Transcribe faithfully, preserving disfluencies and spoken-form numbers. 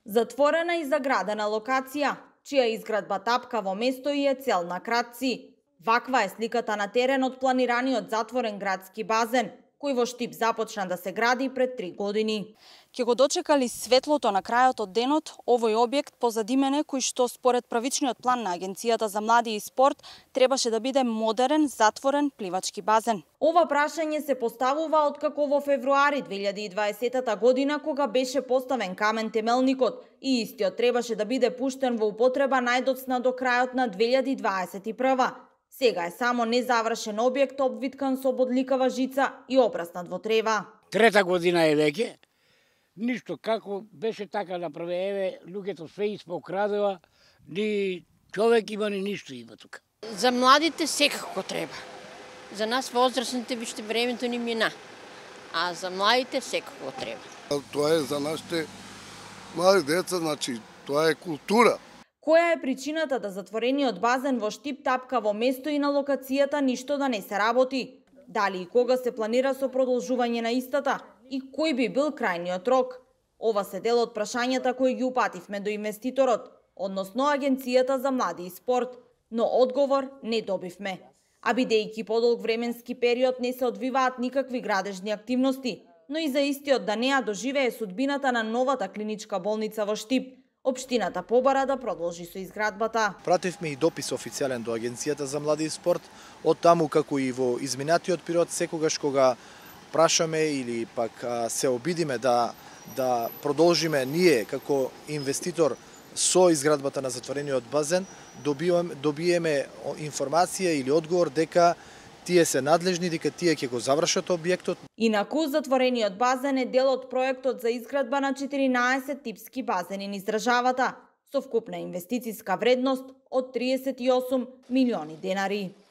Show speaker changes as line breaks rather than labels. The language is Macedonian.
Затворена и заградена локација, чија изградба тапка во место и е цел на кратци. Ваква е сликата на терен од планираниот затворен градски базен, кој во Штип започна да се гради пред три години. Ќе го дочекали светлото на крајот од денот овој објект позади мене, кој што според правичниот план на Агенцијата за млади и спорт требаше да биде модерен, затворен пливачки базен. Ова прашање се поставува откако во февруари две илјади и дваесета година, кога беше поставен камен темелникот и истиот требаше да биде пуштен во употреба најдоцна до крајот на две илјади дваесет и прва. Сега е само незавршен објект обвиткан со бодликава жица и опраснат во трева.
Трета година е веќе. Ништо како беше така направе, еве луѓето све испокрадува, ни човек има ни ништо има тука.
За младите секако треба. За нас возрастните виште времето ни мина. А за младите секако треба.
Тоа е за нашите млади деца, значи тоа е култура.
Која е причината да затворениот базен во Штип тапка во место и на локацијата ништо да не се работи? Дали и кога се планира со продолжување на истата? И кој би бил крајниот рок? Ова се дел од прашањата кои ги упативме до инвеститорот, односно Агенцијата за млади и спорт, но одговор не добивме. А бидејќи подолг временски период не се одвиваат никакви градежни активности, но и за истиот да не ја доживее судбината на новата клиничка болница во Штип, Општината побара да продолжи со изградбата.
Пративме и допис официјален до Агенцијата за млади и спорт, од таму како и во изминатиот период, секогаш кога прашаме или пак се обидиме да да продолжиме ние како инвеститор со изградбата на затворениот базен, добиваме, добиеме информација или одговор дека тие се надлежни, дека тие ќе го завршат објектот.
Инаку, затворениот базен е дел од проектот за изградба на четиринаесет типски базени низ државата, со вкупна инвестициска вредност од триесет и осум милиони денари.